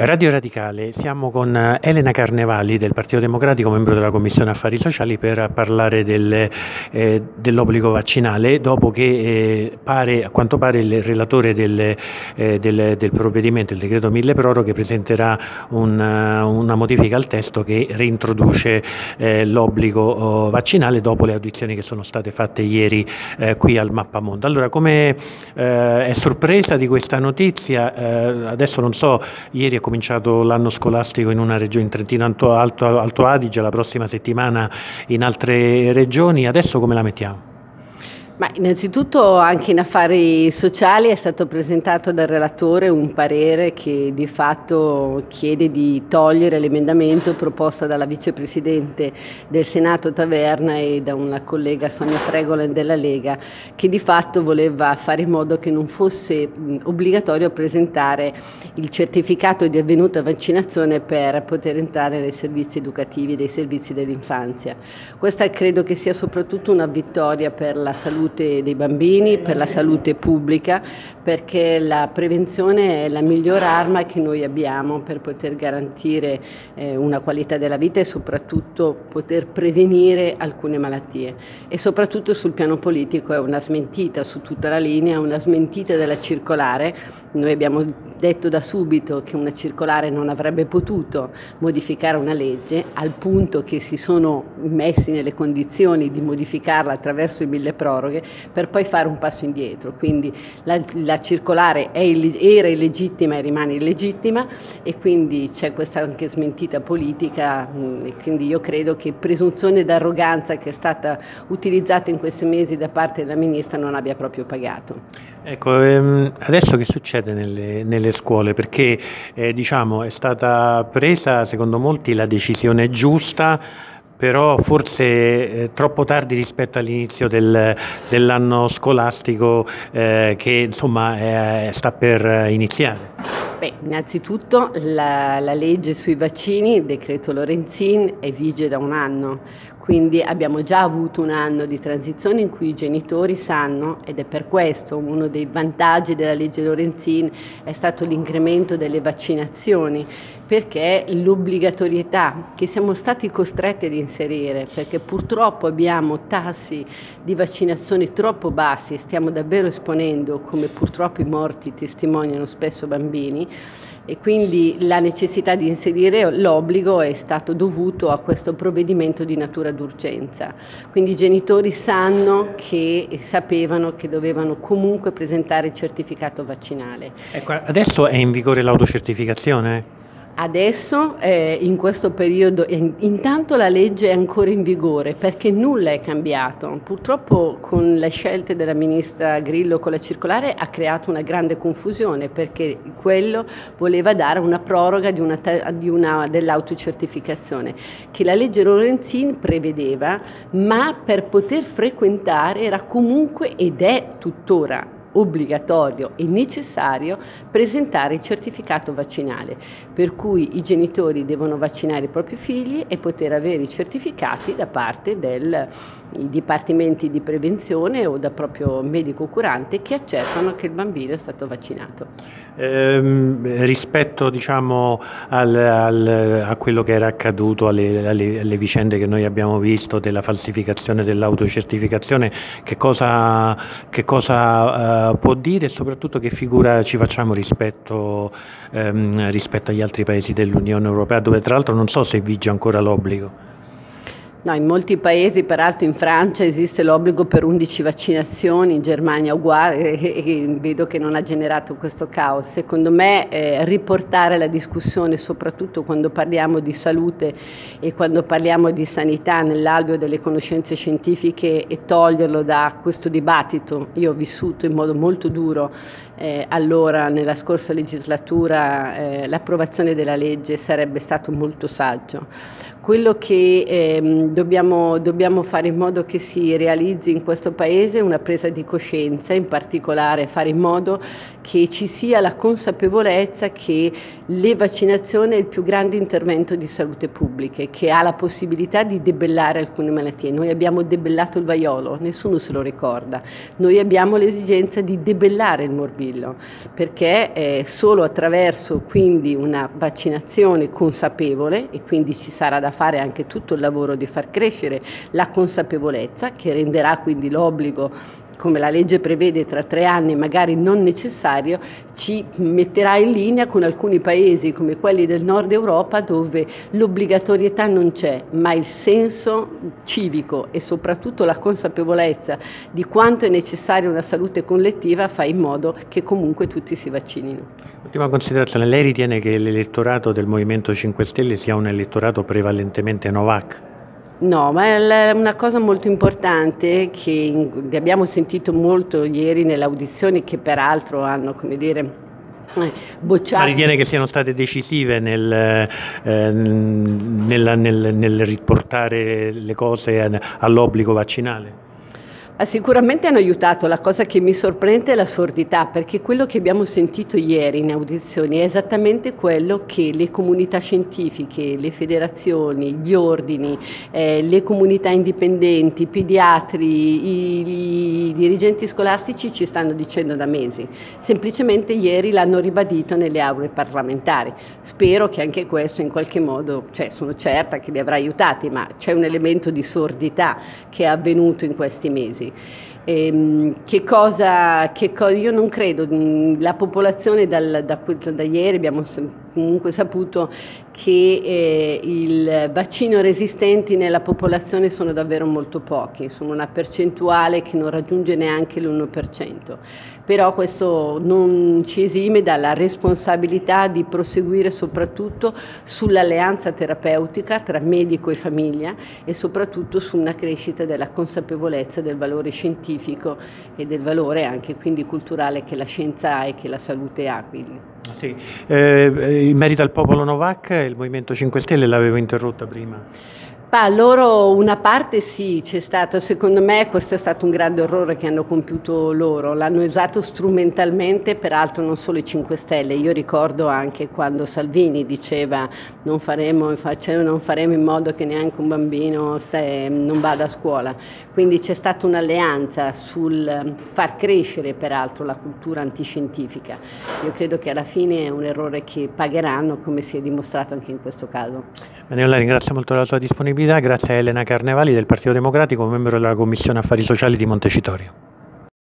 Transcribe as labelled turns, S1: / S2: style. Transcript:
S1: Radio Radicale, siamo con Elena Carnevali del Partito Democratico, membro della Commissione Affari Sociali, per parlare dell'obbligo vaccinale, dopo che a quanto pare il relatore del provvedimento, il decreto mille proroghe, presenterà una modifica al testo che reintroduce l'obbligo vaccinale dopo le audizioni che sono state fatte ieri qui al Mappamondo. Allora, come è sorpresa di questa notizia? Adesso non so, ieri è cominciato l'anno scolastico in una regione, in Trentino Alto Adige, la prossima settimana in altre regioni, adesso come la mettiamo?
S2: Ma innanzitutto anche in affari sociali è stato presentato dal relatore un parere che di fatto chiede di togliere l'emendamento proposto dalla vicepresidente del Senato Taverna e da una collega Sonia Fregolen della Lega, che di fatto voleva fare in modo che non fosse obbligatorio presentare il certificato di avvenuta vaccinazione per poter entrare nei servizi educativi, dei servizi dell'infanzia. Questa credo che sia soprattutto una vittoria per la salute dei bambini, per la salute pubblica, perché la prevenzione è la miglior arma che noi abbiamo per poter garantire una qualità della vita e soprattutto poter prevenire alcune malattie. E soprattutto sul piano politico è una smentita su tutta la linea, una smentita della circolare. Noi abbiamo detto da subito che una circolare non avrebbe potuto modificare una legge, al punto che si sono messi nelle condizioni di modificarla attraverso il mille proroghe, per poi fare un passo indietro. Quindi la circolare era illegittima e rimane illegittima, e quindi c'è questa anche smentita politica, e quindi io credo che presunzione d'arroganza che è stata utilizzata in questi mesi da parte della Ministra non abbia proprio pagato.
S1: Ecco, adesso che succede nelle scuole? Perché diciamo, è stata presa, secondo molti, la decisione giusta, però forse troppo tardi rispetto all'inizio dell'anno scolastico che insomma sta per iniziare.
S2: Beh, innanzitutto la legge sui vaccini, il decreto Lorenzin, è vige da un anno, quindi abbiamo già avuto un anno di transizione in cui i genitori sanno, ed è per questo uno dei vantaggi della legge Lorenzin è stato l'incremento delle vaccinazioni, perché l'obbligatorietà che siamo stati costretti ad inserire, perché purtroppo abbiamo tassi di vaccinazione troppo bassi e stiamo davvero esponendo, come purtroppo i morti testimoniano spesso, bambini, e quindi la necessità di inserire l'obbligo è stato dovuto a questo provvedimento di natura d'urgenza. Quindi i genitori sapevano che dovevano comunque presentare il certificato vaccinale.
S1: Ecco, adesso è in vigore l'autocertificazione?
S2: Adesso, in questo periodo, intanto la legge è ancora in vigore perché nulla è cambiato. Purtroppo con le scelte della Ministra Grillo con la circolare ha creato una grande confusione, perché quello voleva dare una proroga dell'autocertificazione che la legge Lorenzin prevedeva, ma per poter frequentare era comunque, ed è tuttora, obbligatorio e necessario presentare il certificato vaccinale, per cui i genitori devono vaccinare i propri figli e poter avere i certificati da parte dei dipartimenti di prevenzione o da proprio medico curante che accertano che il bambino è stato vaccinato.
S1: Rispetto, diciamo, a quello che era accaduto, alle vicende che noi abbiamo visto della falsificazione dell'autocertificazione, che cosa può dire, e soprattutto che figura ci facciamo rispetto agli altri paesi dell'Unione Europea, dove tra l'altro non so se vige ancora l'obbligo?
S2: No, in molti paesi, peraltro in Francia esiste l'obbligo per 11 vaccinazioni, in Germania uguale, e vedo che non ha generato questo caos. Secondo me riportare la discussione, soprattutto quando parliamo di salute e quando parliamo di sanità, nell'alveo delle conoscenze scientifiche, e toglierlo da questo dibattito. Io ho vissuto in modo molto duro allora, nella scorsa legislatura, l'approvazione della legge sarebbe stato molto saggio. Quello che dobbiamo fare in modo che si realizzi in questo Paese è una presa di coscienza, in particolare fare in modo che ci sia la consapevolezza che le vaccinazioni è il più grande intervento di salute pubblica, che ha la possibilità di debellare alcune malattie. Noi abbiamo debellato il vaiolo, nessuno se lo ricorda. Noi abbiamo l'esigenza di debellare il morbillo, perché solo attraverso quindi una vaccinazione consapevole, e quindi ci sarà da fare anche tutto il lavoro di far crescere la consapevolezza, che renderà quindi l'obbligo, come la legge prevede, tra 3 anni magari non necessario, ci metterà in linea con alcuni paesi come quelli del nord Europa, dove l'obbligatorietà non c'è, ma il senso civico e soprattutto la consapevolezza di quanto è necessaria una salute collettiva fa in modo che comunque tutti si vaccinino.
S1: Ultima considerazione, lei ritiene che l'elettorato del Movimento 5 Stelle sia un elettorato prevalentemente Novax?
S2: No, ma è una cosa molto importante che abbiamo sentito molto ieri nelle audizioni, che peraltro hanno, come dire, bocciato.
S1: Ma ritiene che siano state decisive nel riportare le cose all'obbligo vaccinale?
S2: Sicuramente hanno aiutato. La cosa che mi sorprende è la sordità, perché quello che abbiamo sentito ieri in audizioni è esattamente quello che le comunità scientifiche, le federazioni, gli ordini, le comunità indipendenti, i pediatri, i dirigenti scolastici ci stanno dicendo da mesi. Semplicemente ieri l'hanno ribadito nelle aule parlamentari. Spero che anche questo in qualche modo, sono certa che li avrà aiutati, ma c'è un elemento di sordità che è avvenuto in questi mesi. Io non credo, la popolazione da ieri abbiamo comunque saputo che il vaccino resistenti nella popolazione sono davvero molto pochi, sono una percentuale che non raggiunge neanche l'1%, però questo non ci esime dalla responsabilità di proseguire soprattutto sull'alleanza terapeutica tra medico e famiglia e soprattutto su una crescita della consapevolezza del valore scientifico e del valore anche quindi culturale che la scienza ha e che la salute ha. Quindi.
S1: Sì. In merito al popolo Novax, il Movimento 5 Stelle l'avevo interrotta prima.
S2: Loro una parte sì, c'è stato, secondo me questo è stato un grande errore che hanno compiuto loro, l'hanno usato strumentalmente, peraltro non solo i 5 Stelle, io ricordo anche quando Salvini diceva non faremo in modo che neanche un bambino non vada a scuola, quindi c'è stata un'alleanza sul far crescere peraltro la cultura antiscientifica. Io credo che alla fine è un errore che pagheranno, come si è dimostrato anche in questo caso.
S1: Bene, la ringrazio molto della sua disponibilità, grazie a Elena Carnevali del Partito Democratico, membro della Commissione Affari Sociali di Montecitorio.